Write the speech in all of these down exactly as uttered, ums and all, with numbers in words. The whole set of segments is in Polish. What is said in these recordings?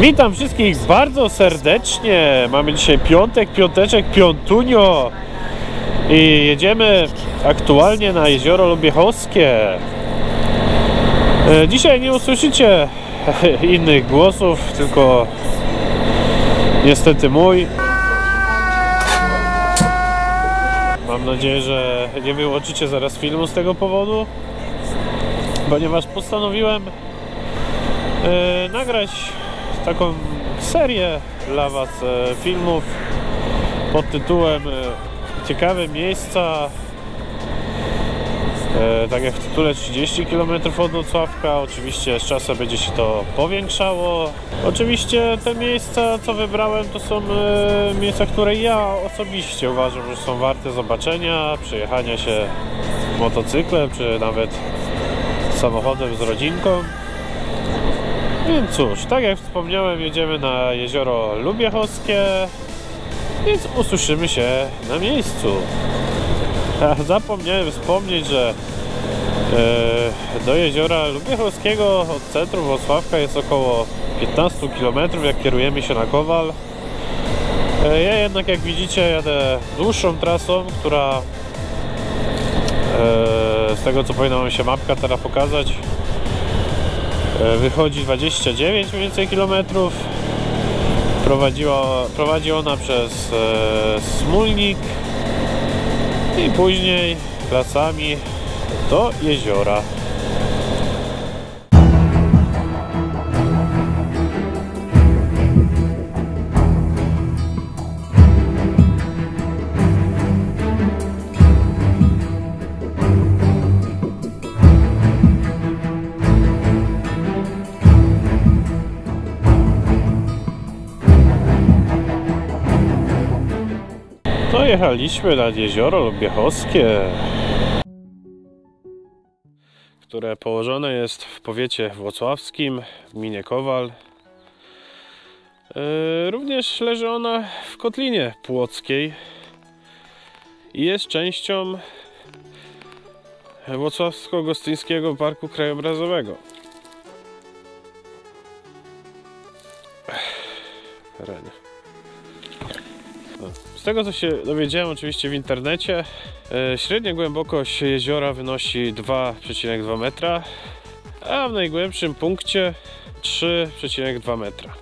Witam wszystkich bardzo serdecznie. Mamy dzisiaj piątek, piąteczek, piątunio i jedziemy aktualnie na jezioro Lubiechowskie. Dzisiaj nie usłyszycie innych głosów, tylko niestety mój. Mam nadzieję, że nie wyłączycie zaraz filmu z tego powodu, ponieważ postanowiłem yy, nagrać taką serię dla Was e, filmów pod tytułem e, ciekawe miejsca, e, tak jak w tytule trzydzieści kilometrów od Włocławka. Oczywiście z czasem będzie się to powiększało. Oczywiście te miejsca, co wybrałem, to są e, miejsca, które ja osobiście uważam, że są warte zobaczenia, przejechania się motocyklem, czy nawet samochodem z rodzinką. Więc cóż, tak jak wspomniałem, jedziemy na jezioro Lubiechowskie, więc usłyszymy się na miejscu. Zapomniałem wspomnieć, że e, do jeziora Lubiechowskiego od centrum Włocławka jest około piętnaście kilometrów, jak kierujemy się na Kowal. E, ja jednak, jak widzicie, jadę dłuższą trasą, która e, z tego, co powinna mi się mapka teraz pokazać, wychodzi dwadzieścia dziewięć mniej więcej kilometrów. Prowadziła, prowadzi ona przez e, Smólnik i później lasami do jeziora. Dojechaliśmy nad jezioro Lubiechowskie, które położone jest w powiecie włocławskim, w gminie Kowal. Yy, również leży ona w Kotlinie Płockiej i jest częścią Włocławsko-Gostyńskiego Parku Krajobrazowego. Rany. Z tego, co się dowiedziałem oczywiście w internecie, średnia głębokość jeziora wynosi dwa przecinek dwa metra, a w najgłębszym punkcie trzy przecinek dwa metra.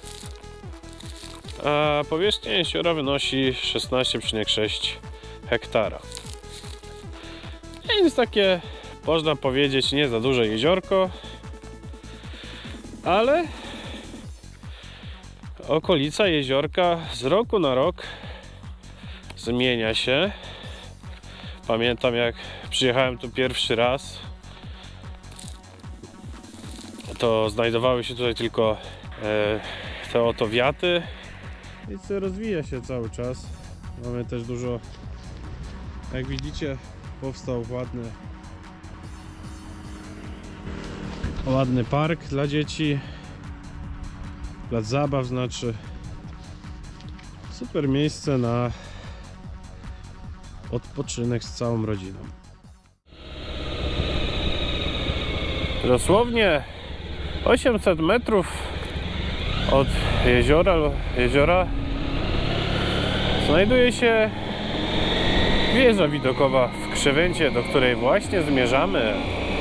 A powierzchnia jeziora wynosi szesnaście przecinek sześć hektara. Więc takie, można powiedzieć, nie za duże jeziorko, ale okolica jeziorka z roku na rok zmienia się. Pamiętam, jak przyjechałem tu pierwszy raz, to znajdowały się tutaj tylko e, te oto wiaty. Więc rozwija się cały czas. Mamy też dużo, jak widzicie, powstał ładny ładny park dla dzieci, plac zabaw, znaczy super miejsce na odpoczynek z całą rodziną. Dosłownie osiemset metrów od jeziora, jeziora znajduje się wieża widokowa w Krzewęcie, do której właśnie zmierzamy.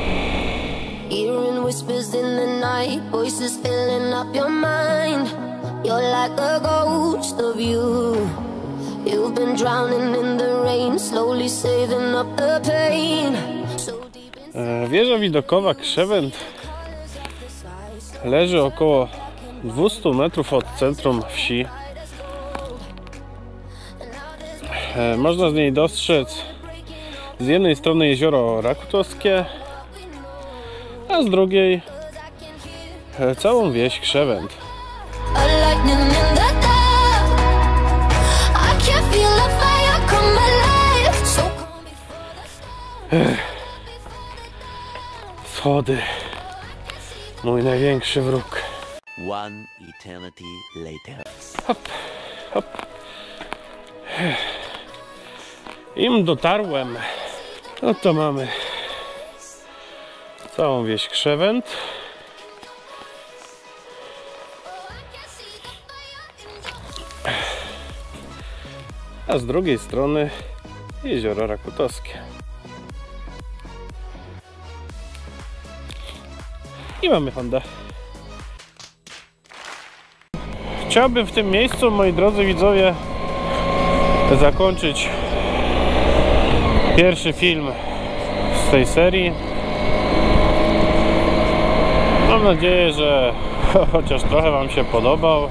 You've been drowning in the rain, slowly saving up the pain. Wieża widokowa Krzewęt leży około dwieście metrów od centrum wsi. Można z niej dostrzec z jednej strony jezioro Rakutowskie, a z drugiej całą wieś Krzewęt. Schody. Mój największy wróg. One eternity later. Hop, hop. Im dotarłem, no to mamy całą wieś Krzewęt. a z drugiej strony jezioro Rakutowskie. I mamy Hondę. Chciałbym w tym miejscu, moi drodzy widzowie, zakończyć pierwszy film z tej serii. Mam nadzieję, że chociaż trochę Wam się podobał.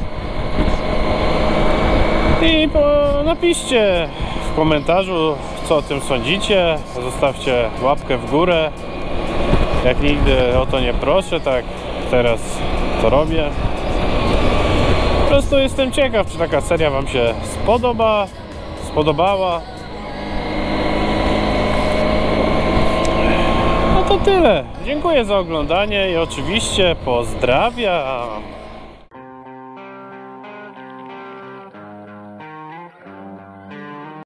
I po, napiszcie w komentarzu, co o tym sądzicie. Zostawcie łapkę w górę. Jak nigdy o to nie proszę, tak teraz to robię. Po prostu jestem ciekaw, czy taka seria Wam się spodoba, spodobała. No to tyle. Dziękuję za oglądanie i oczywiście pozdrawiam.